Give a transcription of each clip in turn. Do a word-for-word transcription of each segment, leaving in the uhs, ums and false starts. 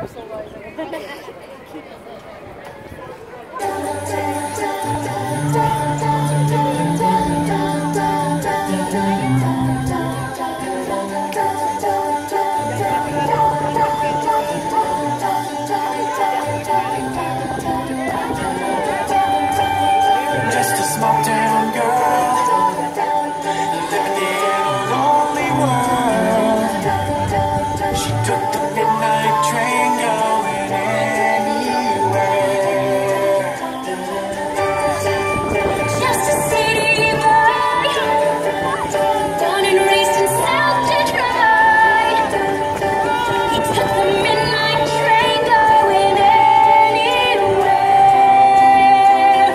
Just a small town girl living in a lonely world. She took the midnight train going anywhere. Just a city boy, born and raised in South Detroit. He took the midnight train going anywhere.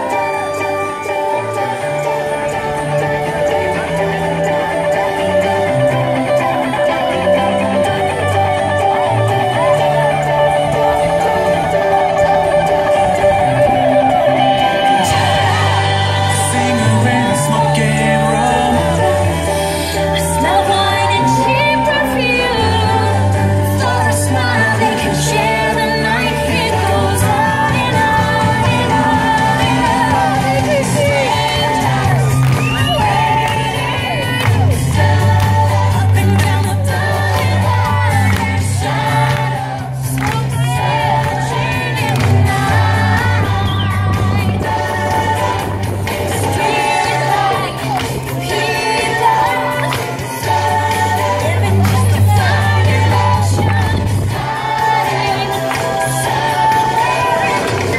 Singer in a smoking room. I smell wine and cheap perfume. For a smile they can share the night. It goes on and on and on and on. Strangers waiting up and down the boulevard. Their shadows searching in the night. Streetlight people, living just to find emotion, hiding somewhere in the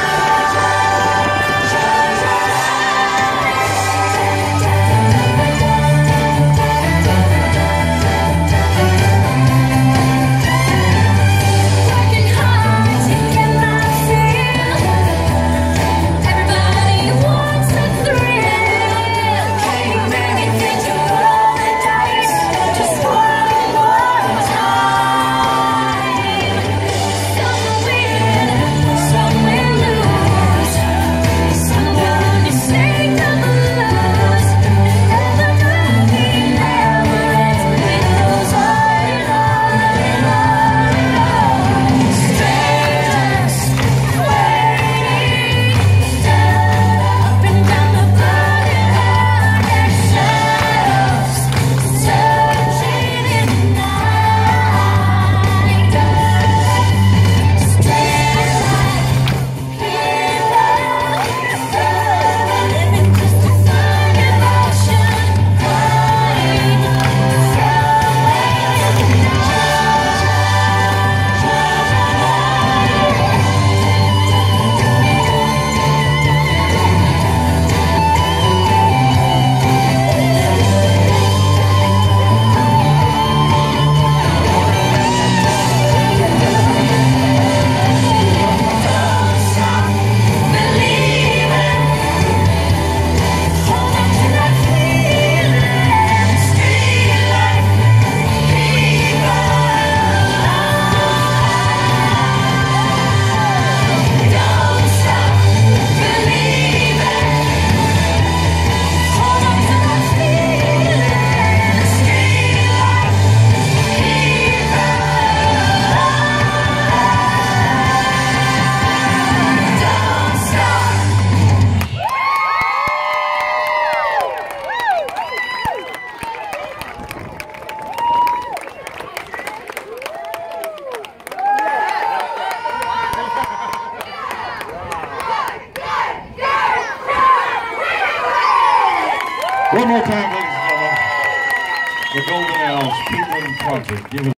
working hard to get my fill. Everybody wants a thrill. Ain't anything to roll the dice. Just one more time. Some win, some will lose. Someone to sing the blues. Never nothing never ends. It goes on and on and on and on. Strangers waiting up and down the boulevard. Their shadows searching in the night. Streetlight people, living just to find emotion, hiding somewhere in the hold on to that feeling. Streetlight people, don't stop believing. Hold on to that feeling. Streetlight people, don't stop. One more time, ladies and gentlemen. The Golden Elves Peatland Concert. Give it